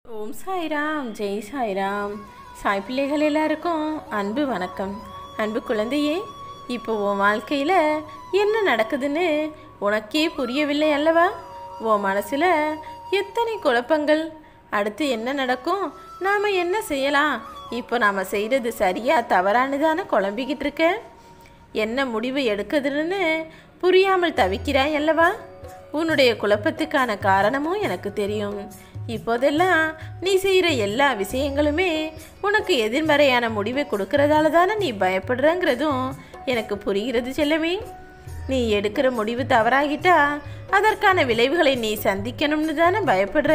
ஓம் சாய்ராம், ஜெய் சாய்ராம். சாய் பிள்ளைகள் எல்லாருக்கும் அன்பு வணக்கம். அன்பு குழந்தையே, இப்போ உன் வாழ்க்கையில் என்ன நடக்குதுன்னு உனக்கே புரியவில்லை அல்லவா? உன் மனசில் எத்தனை குழப்பங்கள், அடுத்து என்ன நடக்கும், நாம் என்ன செய்யலாம், இப்போ நாம் செய்கிறது சரியா தவறானு தானே குழம்பிக்கிட்டு இருக்க. என்ன முடிவு எடுக்குதுன்னு புரியாமல் தவிக்கிறாய் அல்லவா? உன்னுடைய குழப்பத்துக்கான காரணமும் எனக்கு தெரியும். இப்போதெல்லாம் நீ செய்கிற எல்லா விஷயங்களுமே உனக்கு எதிர்மறையான முடிவை கொடுக்கறதால தானே நீ பயப்படுறங்கிறதும் எனக்கு புரிகிறது செல்லமே. நீ எடுக்கிற முடிவு தவறாகிட்டா அதற்கான விளைவுகளை நீ சந்திக்கணும்னு தானே பயப்படுற.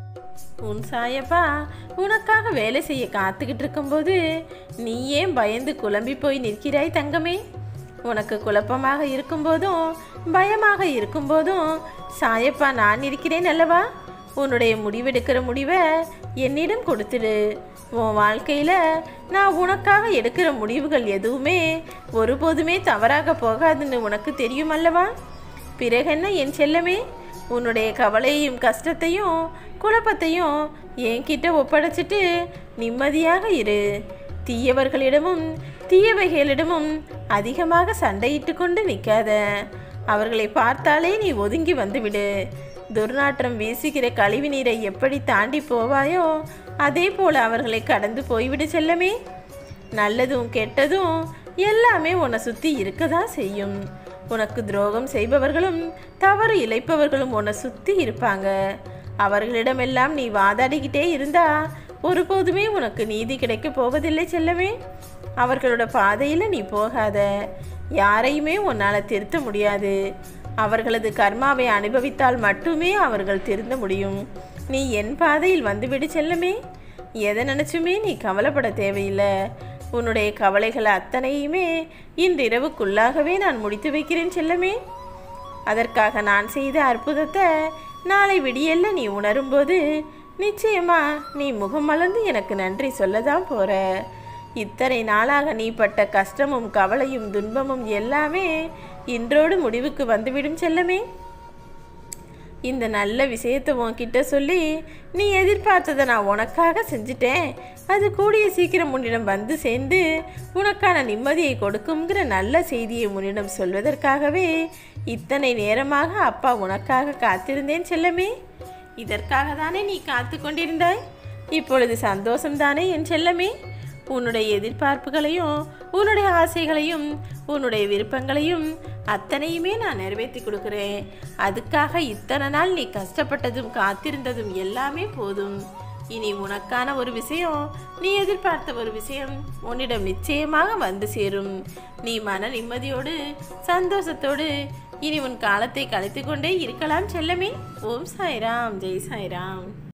உன் சாயப்பா உனக்காக வேலை செய்ய காத்துக்கிட்டு இருக்கும்போது நீ ஏன் பயந்து குழம்பி போய் நிற்கிறாய் தங்கமே? உனக்கு குழப்பமாக இருக்கும்போதும் பயமாக இருக்கும்போதும் சாயப்பா நான் இருக்கிறேன் அல்லவா? உன்னுடைய முடிவெடுக்கிற முடிவை என்னிடம் கொடுத்துடு. உன் வாழ்க்கையில் நான் உனக்காக எடுக்கிற முடிவுகள் எதுவுமே ஒருபோதுமே தவறாக போகாதுன்னு உனக்கு தெரியும் அல்லவா? பிறகென்ன என் செல்லமே, உன்னுடைய கவலையையும் கஷ்டத்தையும் குழப்பத்தையும் என்கிட்ட ஒப்படைச்சிட்டு நிம்மதியாக இரு. தீயவர்களிடமும் தீயவைகளிடமும் அதிகமாக சண்டையிட்டு கொண்டு நிற்காத. அவர்களை பார்த்தாலே நீ ஒதுங்கி வந்துவிடு. துர்நாற்றம் வீசுகிற கழிவு நீரை எப்படி தாண்டி போவாயோ அதே போல் அவர்களை கடந்து போய்விடு செல்லமே. நல்லதும் கெட்டதும் எல்லாமே உன்னை சுற்றி இருக்கதான் செய்யும். உனக்கு துரோகம் செய்பவர்களும் தவறு இழைப்பவர்களும் உன்னை சுற்றி இருப்பாங்க. அவர்களிடமெல்லாம் நீ வாதாடிக்கிட்டே இருந்தா ஒருபோதுமே உனக்கு நீதி கிடைக்க போவதில்லை செல்லமே. அவர்களோட பாதையில் நீ போகாத. யாரையுமே உன்னால் திருத்த முடியாது. அவர்களது கர்மாவை அனுபவித்தால் மட்டுமே அவர்கள் திருந்த முடியும். நீ என் பாதையில் வந்துவிடு செல்லமே. எதை நினச்சுமே நீ கவலைப்பட தேவையில்லை. உன்னுடைய கவலைகள் அத்தனையுமே இன்றிரவுக்குள்ளாகவே நான் முடித்து வைக்கிறேன் செல்லமே. அதற்காக நான் செய்த அற்புதத்தை நாளை விடியல்ல நீ உணரும்போது நிச்சயமா நீ முகம் மலர்ந்து எனக்கு நன்றி சொல்லதான் போற. இத்தனை நாளாக நீ பட்ட கஷ்டமும் கவலையும் துன்பமும் எல்லாமே இன்றோடு முடிவுக்கு வந்துவிடும் செல்லமே. இந்த நல்ல விஷயத்தை உன்கிட்ட சொல்லி நீ எதிர்பார்த்ததை நான் உனக்காக செஞ்சிட்டேன். அது கூடிய சீக்கிரம் உன்னிடம் வந்து சேர்ந்து உனக்கான நிம்மதியை கொடுக்குங்கிற நல்ல செய்தியை உன்னிடம் சொல்வதற்காகவே இத்தனை நேரமாக அப்பா உனக்காக காத்திருந்தேன் செல்லமே. இதற்காக தானே நீ காத்து கொண்டிருந்தாய். இப்பொழுது சந்தோஷம்தானே என் செல்லமே? உன்னுடைய எதிர்பார்ப்புகளையும் உன்னுடைய ஆசைகளையும் உன்னுடைய விருப்பங்களையும் அத்தனையுமே நான் நிறைவேற்றி கொடுக்குறேன். அதுக்காக இத்தனை நாள் நீ கஷ்டப்பட்டதும் காத்திருந்ததும் எல்லாமே போதும். இனி உனக்கான ஒரு விஷயம், நீ எதிர்பார்த்த ஒரு விஷயம் உன்னிடம் நிச்சயமாக வந்து சேரும். நீ மன நிம்மதியோடு சந்தோஷத்தோடு இனி உன் காலத்தை கழித்து கொண்டே இருக்கலாம் செல்லமே. ஓம் சாய்ராம், ஜெய் சாய்ராம்.